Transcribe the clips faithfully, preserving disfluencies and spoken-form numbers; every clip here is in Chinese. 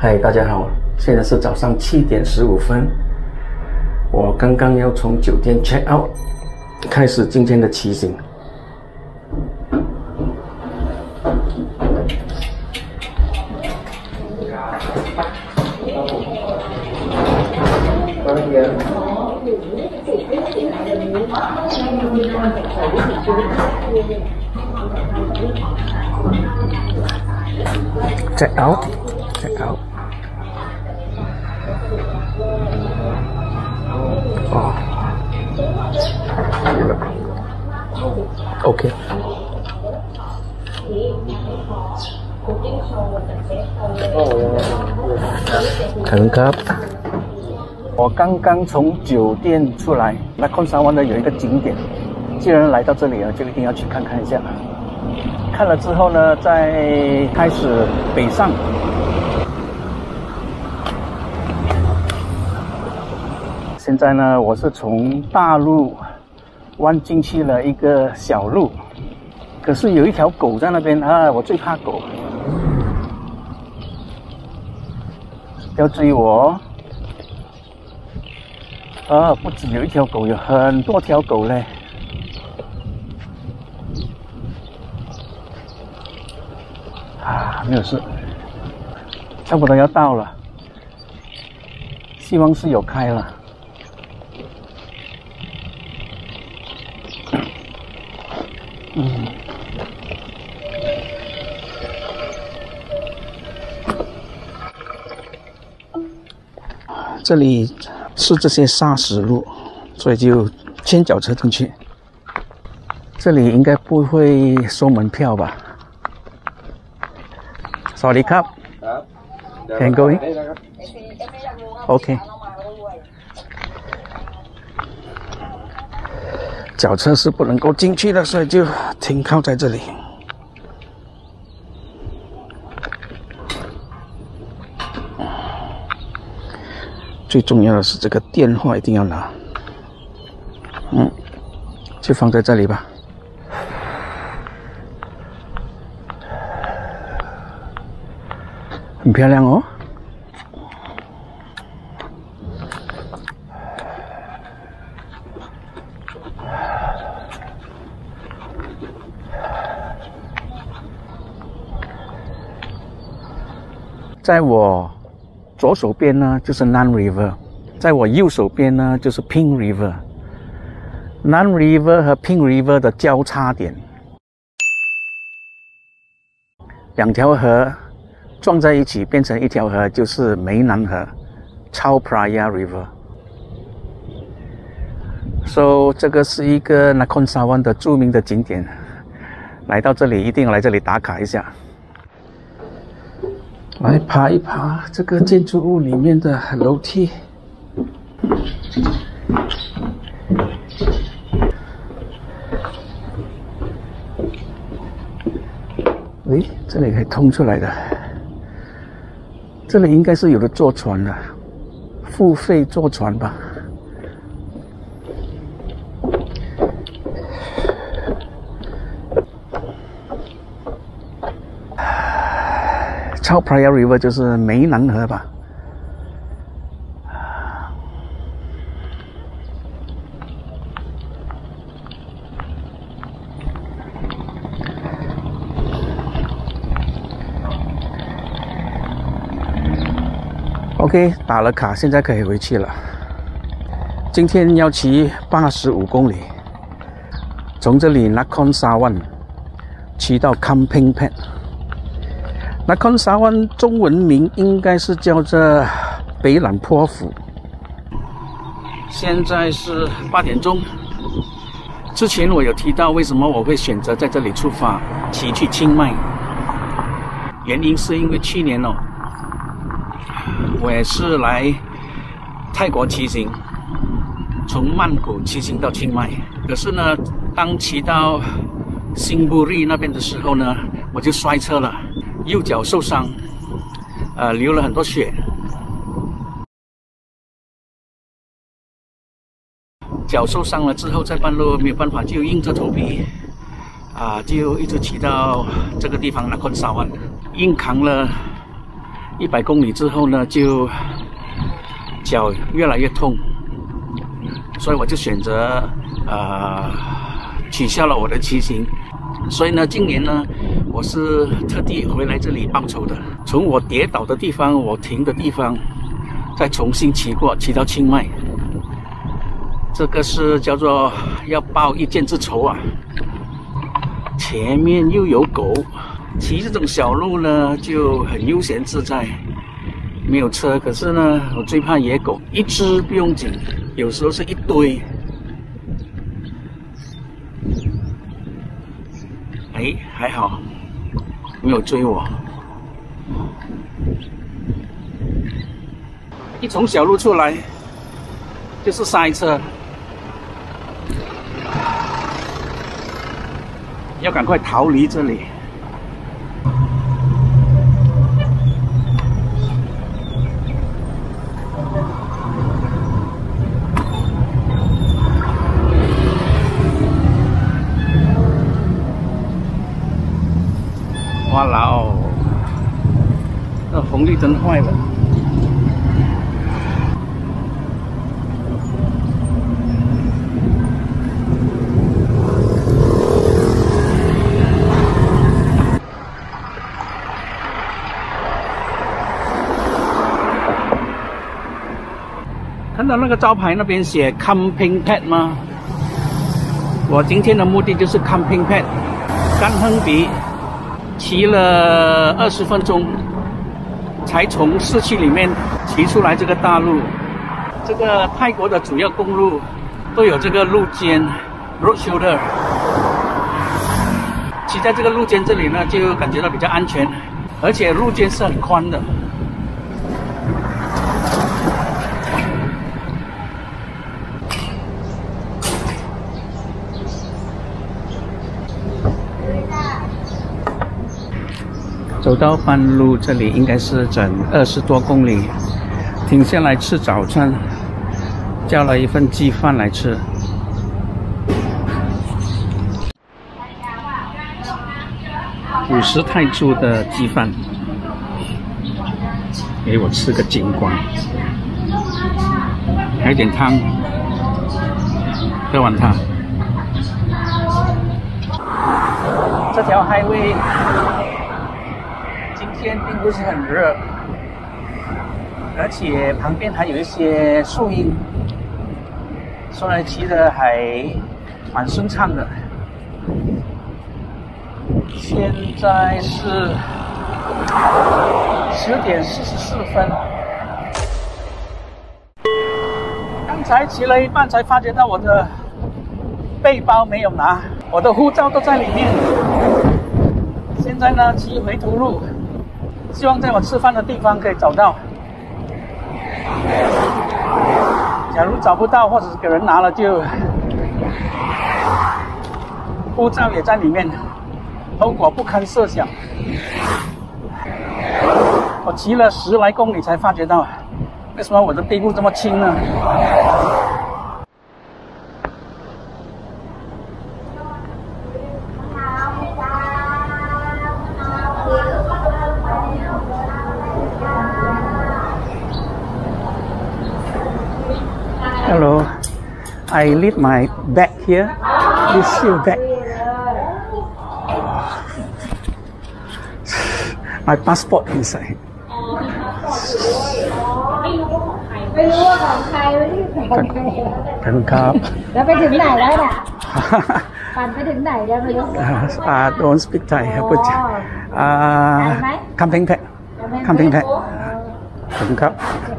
嗨，大家好，现在是早上七点十五分，我刚刚要从酒店 check out， 开始今天的骑行。check out check out 哦，对了 OK 可能ครับ我刚刚从酒店出来，那昆山湾呢有一个景点，既然来到这里了，就一定要去看看一下。看了之后呢，再开始北上。现在呢，我是从大路弯进去了一个小路，可是有一条狗在那边啊，我最怕狗，不要追我哦！啊，不止有一条狗，有很多条狗嘞。啊，没有事，差不多要到了，希望是有开了。嗯，这里是这些砂石路，所以就牵脚车进去。这里应该不会收门票吧？สวัสดีครับ Can go in? OK 脚车是不能够进去的，所以就停靠在这里。最重要的是这个电话一定要拿，嗯，就放在这里吧。很漂亮哦。在我左手边呢就是 Nan River， 在我右手边呢就是 Pink River。Nan River 和 Pink River 的交叉点，两条河撞在一起变成一条河，就是湄南河 Chao Phraya River。So 这个是一个 Nakhon Sawan 的著名的景点，来到这里一定要来这里打卡一下。来爬一爬这个建筑物里面的楼梯。喂，这里可以通出来的。这里应该是有的坐船的，付费坐船吧。Chao Phraya River 就是湄南河吧。OK， 打了卡，现在可以回去了。今天要骑八十五公里，从这里 Nakhon Sawan 骑到 Kamphaeng Phet。Nakhon Sawan 中文名应该是叫做北榄坡府。现在是八点钟。之前我有提到为什么我会选择在这里出发骑去清迈，原因是因为去年哦，我也是来泰国骑行，从曼谷骑行到清迈。可是呢，当骑到新布利那边的时候呢，我就摔车了。右脚受伤，呃，流了很多血。脚受伤了之后，在半路没有办法，就硬着头皮，啊，就一直骑到这个地方Nakhon Sawan，硬扛了一百公里之后呢，就脚越来越痛，所以我就选择呃取消了我的骑行。所以呢，今年呢，我是特地回来这里报仇的。从我跌倒的地方，我停的地方，再重新骑过，骑到清迈。这个是叫做要报一箭之仇啊！前面又有狗，骑这种小路呢就很悠闲自在，没有车。可是呢，我最怕野狗，一只不用紧，有时候是一堆。哎，还好没有追我。一从小路出来就是塞车，要赶快逃离这里。哇啦哦，这红绿灯坏了。看到那个招牌那边写 Camping Pad 吗？我今天的目的就是 Camping Pad， 甘亨比。骑了二十分钟，才从市区里面骑出来这个大路。这个泰国的主要公路都有这个路肩 （road shoulder）， 骑在这个路肩这里呢，就感觉到比较安全，而且路肩是很宽的。走到半路，这里应该是整二十多公里，停下来吃早餐，叫了一份鸡饭来吃。五十泰铢的鸡饭，给我吃个精光，还有点汤，喝完它。这条 highway。今天并不是很热，而且旁边还有一些树荫，所以骑得还蛮顺畅的。现在是十点四十四分，刚才骑了一半才发觉到我的背包没有拿，我的护照都在里面。现在呢，骑回头路。希望在我吃饭的地方可以找到。假如找不到，或者是给人拿了，就护照也在里面，后果不堪设想。我骑了十来公里才发觉到，为什么我的背部这么轻呢？Hello, I leave my bag here. This your bag. My passport inside. ไม่รู้ว่าของใครไม่รู้ของใครขอบคุณครับแล้วไปถึงไหนแล้วน่ะปั่นไปถึงไหนแล้วไม่รู้อ่า don't speak Thai ครับพูดอ่า Camping Pad Camping Pad ขอบคุณครับ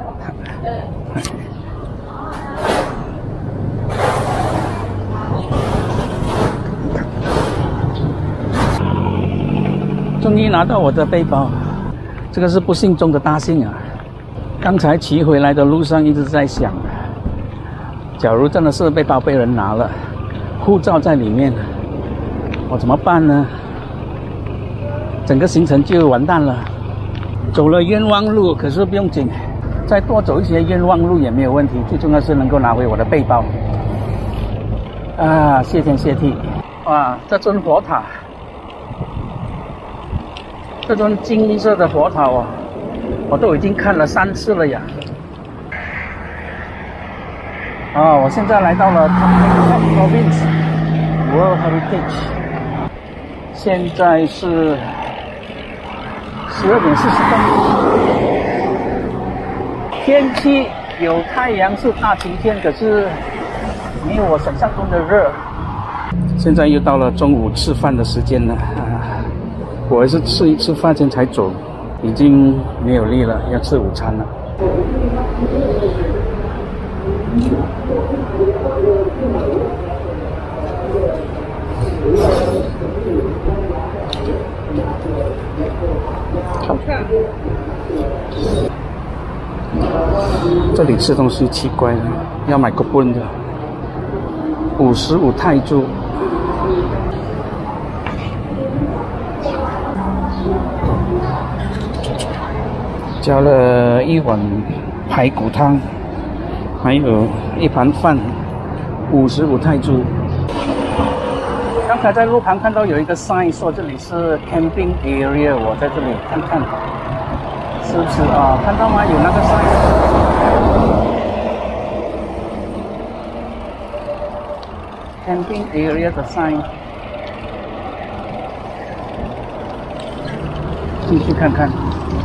终于拿到我的背包，这个是不幸中的大幸啊！刚才骑回来的路上一直在想，假如真的是背包被人拿了，护照在里面，我怎么办呢？整个行程就完蛋了。走了冤枉路，可是不用紧，再多走一些冤枉路也没有问题。最重要是能够拿回我的背包。啊，谢天谢地！哇，这尊佛塔。这尊金色的佛塔哦， 我都已经看了三次了呀。啊，我现在来到了 Top Province World Heritage， 现在是十二点四十分，天气有太阳是大晴天，可是没有我想象中的热。现在又到了中午吃饭的时间了，啊、我还是吃一吃饭前才走，已经没有力了，要吃午餐了。好看。这里吃东西奇怪了，要买个棍的，五十五泰铢。叫了一碗排骨汤，还有一盘饭，五十五泰铢。刚才在路旁看到有一个 sign 说这里是 camping area， 我在这里看看，是不是啊？看到吗？有那个 sign，camping area 的 sign， 进去看看。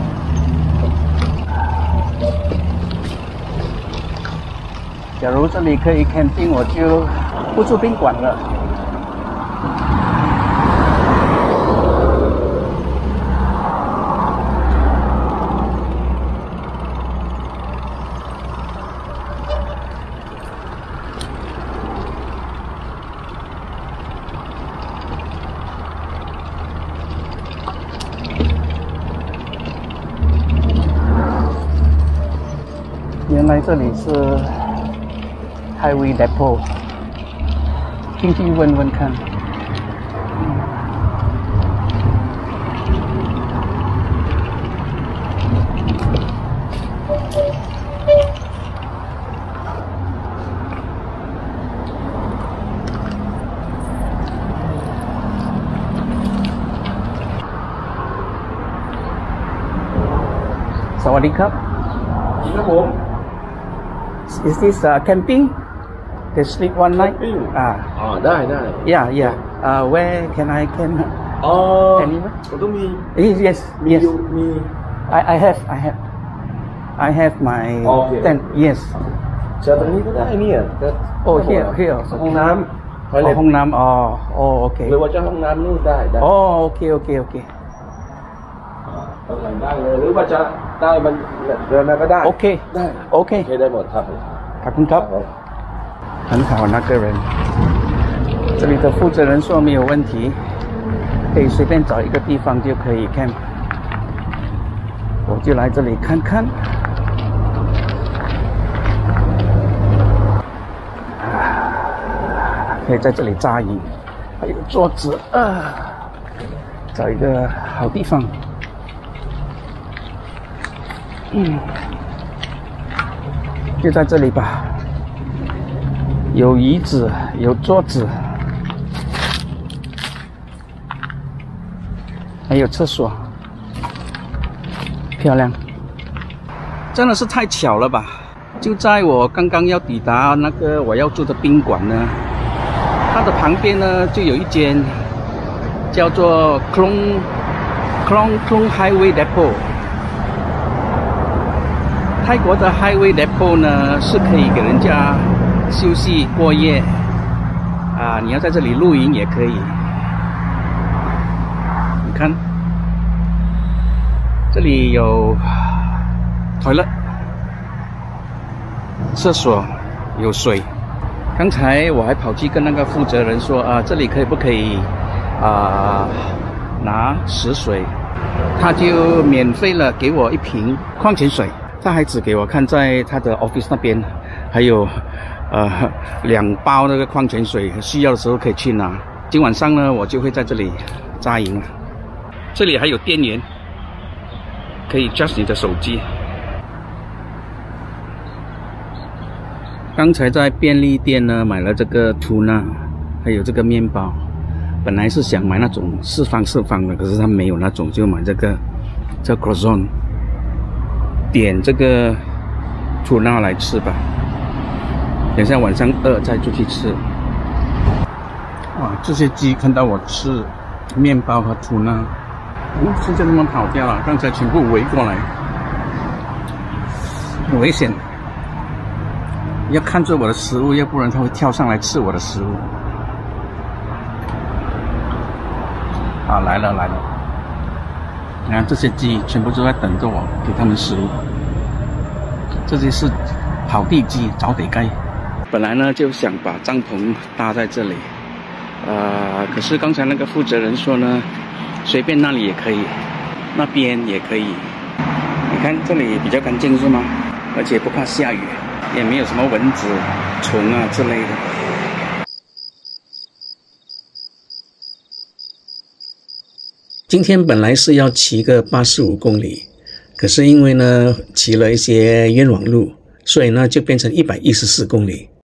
假如这里可以 camping， 我就不住宾馆了。原来这里是 Highway Depot， 进去问问看。สวัสดีครับครับผม Is this uh, camping? They sleep one night? Camping? Ah, อ๋อได้ได้ yeah, yeah. Uh, where can I camp? อ๋อ Anywhere? มันต้องมี Yes, yes, มี yes. อยู่มี I, I have, I have, I have my Okay. tent. Yes. จะตรงนี้ก็ได้เนี่ยก็ Oh, here, here. ห้องน้ำ Oh, ห้องน้ำ oh, oh, okay. หรือว่าจะห้องน้ำนู่นได้ได้ Oh, okay, okay, okay. ตรงไหนได้เลยหรือว่าจะได้มันเดินมาก็ได้ Okay, ได้ okay. โอเคได้หมดครับขอบคุณครับ很好那个人，这里的负责人说没有问题，可以随便找一个地方就可以 camp。我就来这里看看。啊，可以在这里扎营，还有桌子啊，找一个好地方。嗯，就在这里吧。有椅子，有桌子，还有厕所，漂亮。真的是太巧了吧！就在我刚刚要抵达那个我要住的宾馆呢，它的旁边呢就有一间叫做 Klong Klong Klong Highway Depot。泰国的 Highway Depot 呢是可以给人家休息过夜啊，你要在这里露营也可以。你看，这里有 toilet 厕所，有水。刚才我还跑去跟那个负责人说啊，这里可以不可以啊拿食水？他就免费了给我一瓶矿泉水。他还只给我看在他的 office 那边，还有呃两包那个矿泉水，需要的时候可以去拿。今晚上呢，我就会在这里扎营了。这里还有电源，可以 charge 你的手机。刚才在便利店呢买了这个 tuna， 还有这个面包。本来是想买那种四方四方的，可是他没有那种，就买这个这 croissant。 点这个吐纳来吃吧，等下晚上饿再出去吃。哇，这些鸡看到我吃面包和吐纳，嗯，现在他们跑掉了，刚才全部围过来，很危险，要看着我的食物，要不然它会跳上来吃我的食物。啊，来了来了！你看这些鸡全部都在等着我，给他们食物。这些是跑地鸡，早得该。本来呢就想把帐篷搭在这里，呃，可是刚才那个负责人说呢，随便那里也可以，那边也可以。你看这里比较干净是吗？而且不怕下雨，也没有什么蚊子、虫啊之类的。今天本来是要骑个八十五公里，可是因为呢骑了一些冤枉路，所以呢就变成一百一十四公里。